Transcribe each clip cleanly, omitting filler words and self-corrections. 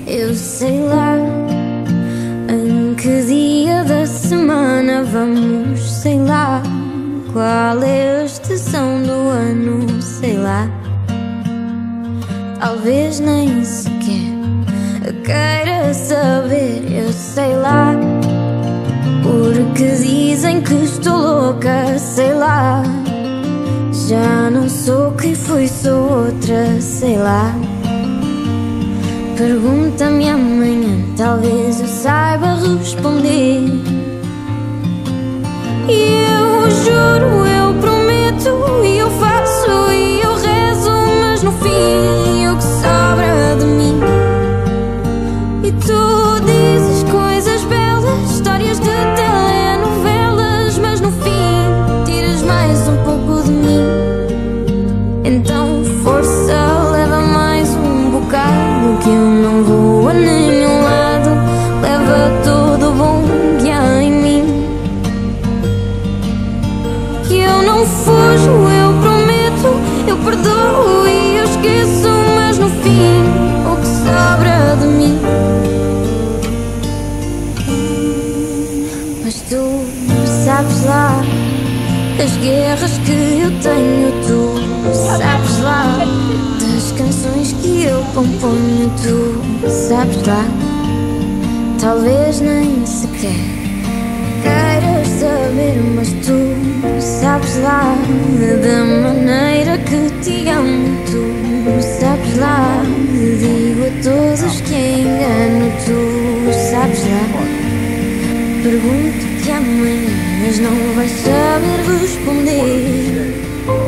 Eu sei lá em que dia da semana vamos, sei lá qual é a estação do ano, sei lá. Talvez nem sequer queira saber, eu sei lá. Porque dizem que estou louca, sei lá. Já não sou quem fui, sou outra, sei lá. Pergunta-me amanhã, talvez eu saiba responder. E eu juro, eu prometo, e eu faço, e eu rezo, mas no fim o que sobra de mim. E tu dizes coisas belas, histórias de telenovelas, mas no fim tiras mais um pouco de mim. Então força, leva mais um bocado, que eu não vou a nenhum lado. Leva todo o bom que há em mim. Que eu não fujo, eu prometo, eu perdoo e eu esqueço, mas no fim o que sobra de mim. Mas tu sabes lá das guerras que eu tenho, tu sabes lá das canções que eu componho, tu sabes lá. Talvez nem sequer queiras saber, mas tu sabes lá da maneira que te amo, tu sabes lá. Digo a todos que engano, tu sabes lá. Pergunto-te amanhã, mas não vais saber responder.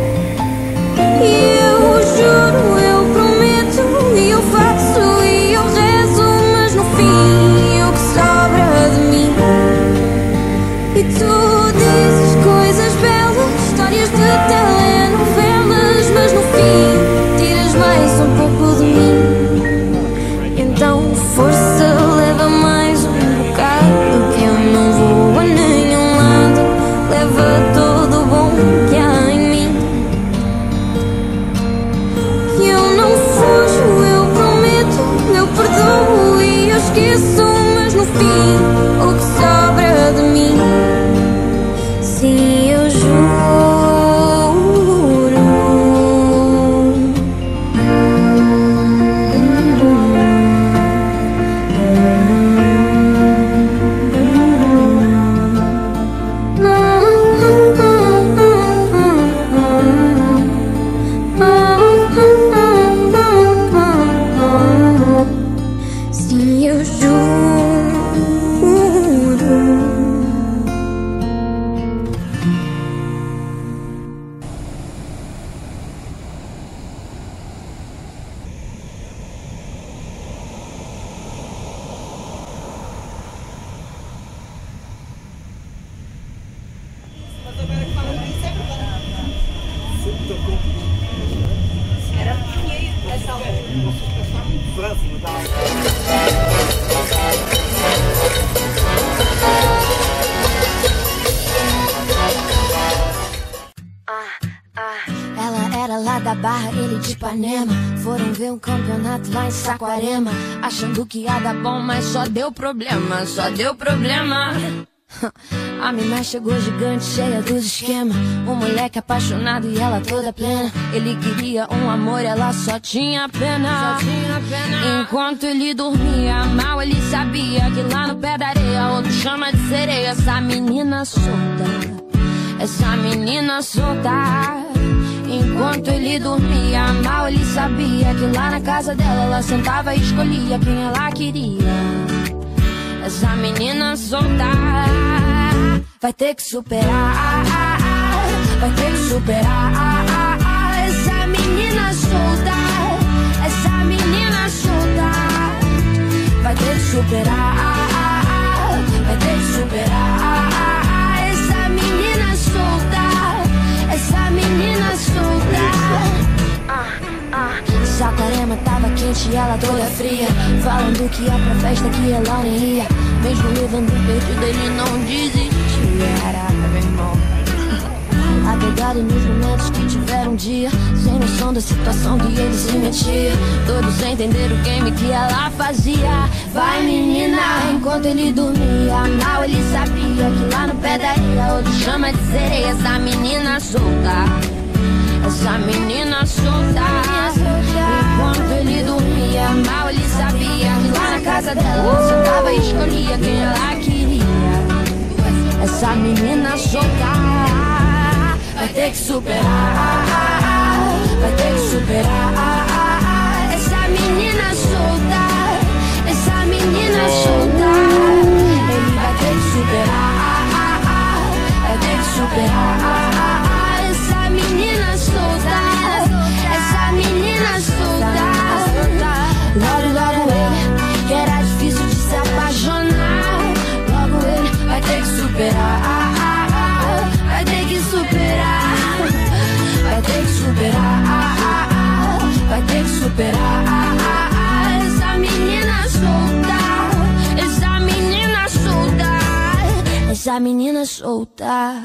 E eu juro, eu prometo, e eu faço, e eu rezo, mas no fim o que sobra de mim. E tu dizes coisas belas, histórias de telenovelas, mas no fim tiras mais um pouco de mim. Então força, leva mais um bocado, que eu não vou a nenhum lado. Leva todo o bom que há em mim. Que eu não fujo, eu prometo, eu perdoo e eu esqueço, mas no fim o que sobra de mim. Sim, eu juro. Sim, eu juro. Ela era lá da Barra, ele de Ipanema. Foram ver um campeonato lá em Saquarema, achando que ia dar bom, mas só deu problema, só deu problema. A mina chegou gigante, cheia dos esquemas. Um moleque apaixonado e ela toda plena. Ele queria um amor, ela só tinha pena. Enquanto ele dormia mal, ele sabia que lá no pé da areia outro chama de sereia. Essa menina solta, essa menina solta. Enquanto ele dormia mal, ele sabia que lá na casa dela ela sentava e escolhia quem ela queria. Essa menina solta vai ter que superar, vai ter que superar. Essa menina solta, essa menina solta vai ter que superar, vai ter que superar. Essa menina solta, essa menina solta. Saquarema tava quente e ela toda fria, falando que ia pra festa que ela nem ia. Mesmo levando perdido ele não desistia. Caraca, meu irmão. A pegada nos momentos que tiveram um dia, sem noção da situação que ele se metia. Todos entenderam o game que ela fazia. Vai menina, enquanto ele dormia. Mal ele sabia que lá no pé da areia outro chama de sereia. Essa menina solta, essa menina solta. Enquanto ele dormia, mal ele sabia que lá na casa dela sentava e escolhia quem ela queria. Essa menina solta vai ter que superar, vai ter que superar. Essa menina solta, essa menina solta. Ele vai ter que superar, vai ter que superar. Essa menina solta, essa menina solta. Logo, logo ele, que era difícil de se apaixonar. Logo ele vai ter que superar, vai ter que superar, vai ter que superar, vai ter que superar. Essa menina solta, essa menina solta, essa menina solta.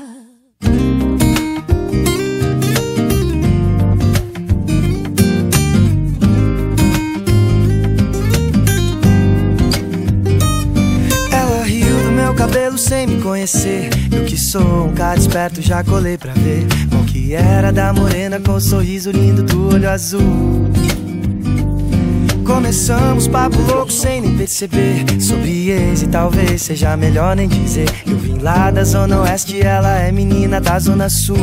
Cabelo sem me conhecer. Eu que sou um cara esperto, já colei pra ver qual que era da morena com o sorriso lindo do olho azul. Começamos papo louco sem nem perceber, sobre ex e talvez seja melhor nem dizer. Eu vim lá da zona oeste, ela é menina da zona sul.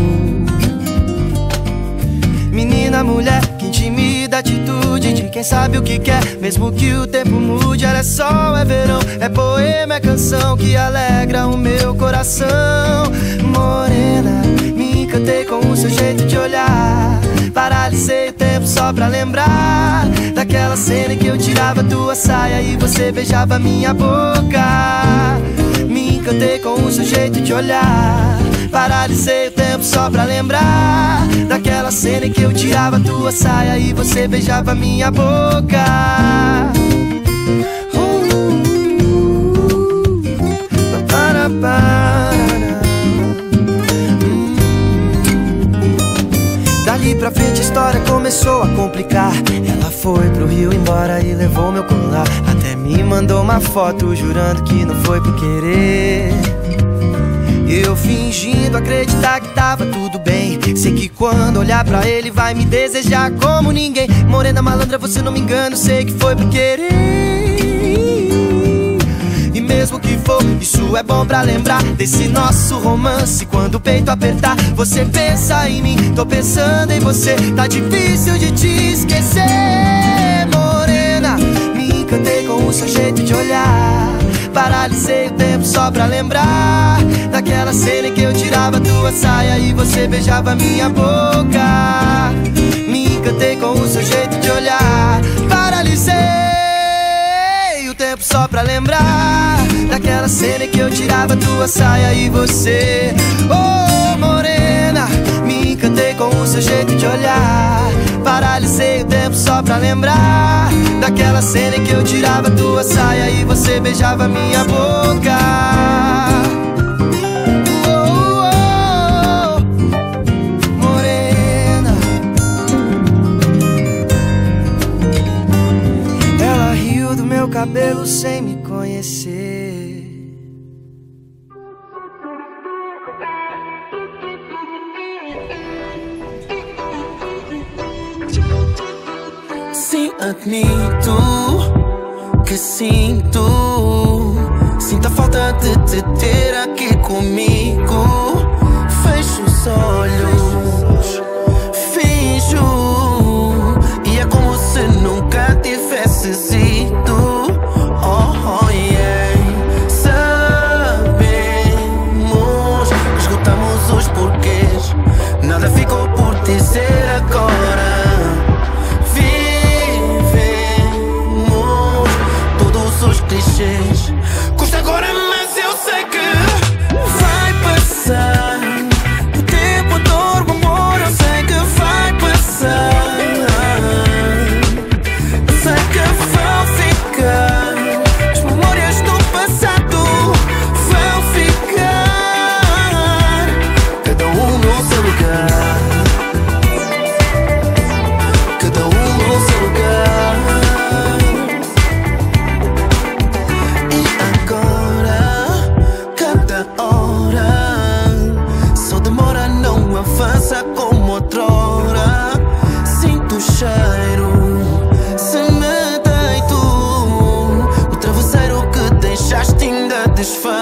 Menina, mulher, que intimida, atitude de quem sabe o que quer. Mesmo que o tempo mude, ela é sol, é verão, é poema, é canção que alegra o meu coração. Morena, me encantei com o seu jeito de olhar. Paralisei o tempo só pra lembrar daquela cena em que eu tirava tua saia e você beijava minha boca. Me encantei com o seu jeito de olhar. Paralisei o tempo só pra lembrar daquela cena em que eu tirava tua saia e você beijava minha boca. Dali pra frente a história começou a complicar. Ela foi pro Rio embora e levou meu colar. Até me mandou uma foto jurando que não foi por querer. Eu fingindo acreditar que tava tudo bem. Sei que quando olhar pra ele vai me desejar como ninguém. Morena malandra, você não me engana, sei que foi por querer. E mesmo que for, isso é bom pra lembrar desse nosso romance. Quando o peito apertar, você pensa em mim, tô pensando em você. Tá difícil de te esquecer. Morena, me encantei com o seu jeito de olhar. Paralisei o tempo só pra lembrar daquela cena em que eu tirava tua saia e você beijava minha boca. Me encantei com o seu jeito de olhar. Paralisei o tempo só pra lembrar daquela cena em que eu tirava tua saia e você. Oh, morena, me encantei com o seu jeito de olhar. Paralisei o tempo só pra lembrar daquela cena em que eu tirava tua saia e você beijava minha boca. Oh, oh, oh, morena. Ela riu do meu cabelo sem me conhecer. Sim, admito que sinto a falta de te ter aqui comigo. Fecho os olhos, finjo, e é como se nunca tivesses ido. Oh, oh, yeah. Sabemos, esgotamos os porquês, nada ficou por dizer agora. Custa agora, mas eu sei que vai passar. O tempo todo, amor, eu sei que vai passar. Eu sei que vão ficar. satisfaz.